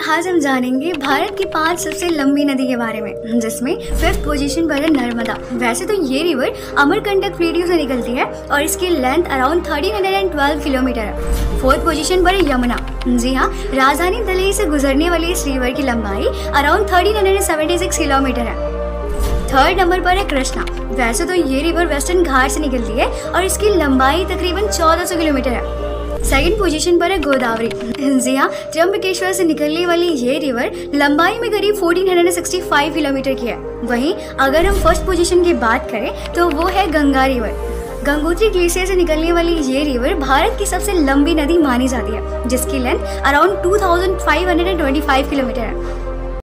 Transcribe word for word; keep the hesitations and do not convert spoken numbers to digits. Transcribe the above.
आज हम जानेंगे भारत की पांच सबसे लंबी नदी के बारे में, जिसमें फिफ्थ पोजीशन पर है नर्मदा। वैसे तो ये रिवर अमरकंटक प्लेट्यू से निकलती है और इसकी length around thirteen twelve kilometre है। फोर्थ पोजीशन पर है यमुना। जी हाँ, राजधानी दिल्ली से गुजरने वाली इस रिवर की लंबाई around thirteen seventy six kilometre है। थर्ड नंबर पर है कृष्णा। वैसे तो ये रिवर वेस्टर्न घाट से निकलती है और इसकी लंबाई तकरीबन चौदह सौ किलोमीटर है। सेकंड पोजीशन पर है गोदावरी। जी हाँ, त्र्यंबकेश्वर से निकलने वाली ये रिवर लंबाई में करीब चौदह सौ पैंसठ किलोमीटर की है। वहीं अगर हम फर्स्ट पोजीशन की बात करें तो वो है गंगा रिवर। गंगोत्री ग्लेशियर से निकलने वाली ये रिवर भारत की सबसे लंबी नदी मानी जाती है, जिसकी length around two thousand five hundred twenty five kilometre है।